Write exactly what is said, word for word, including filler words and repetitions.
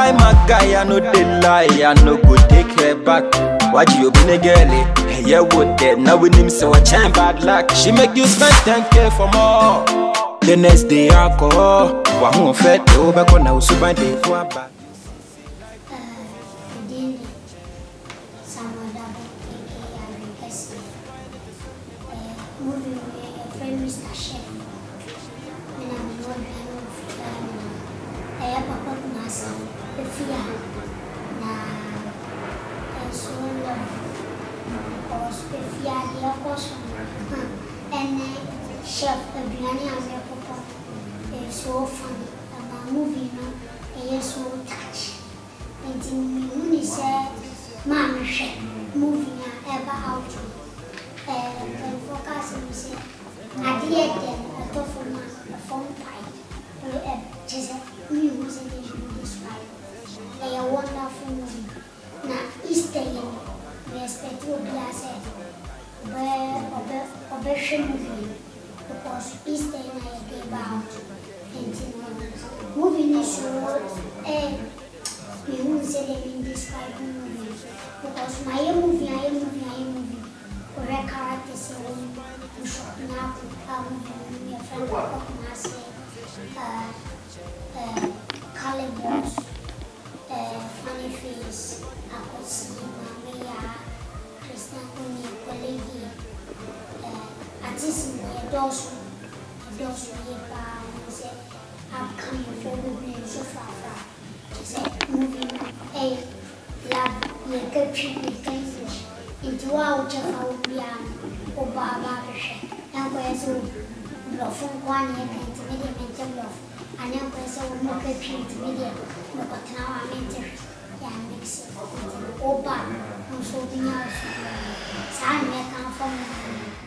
guy, my guy, I know they lie, I know go take her back. What you been a girlie? Hey, yeah, what dead? Now with him, so I change bad luck. She make you spend ten K for more. The next day, alcohol. What won't fed over on now, so by day for a back. And chef Biryani Amoako is so funny. A movie, no, is so touch. And in me, said, Maame, moving ever out. And focus on say, I did then a tough man, a phone pipe, just music describe. They are wonderful movie. Now, Easter, we expect to be as where operation movie because Easter and I gave out movie is so eh we won't say they in this type of movie because my movie, I movie, I movie correct characters so we shop now movie your friend Kumasi uh uh Calibos uh funny face Kwasi Maame colleague, artist, a dozen, a dozen years said, I'm coming for me so far. She said, moving a love, you can treat me English into our Jaffa or Baba, and where's all from one year can to medium mental love, and then where's all more treat medium, no, but now I'm interested. Yeah, mix it. Oh, bad. I'm so being out. Sign me a from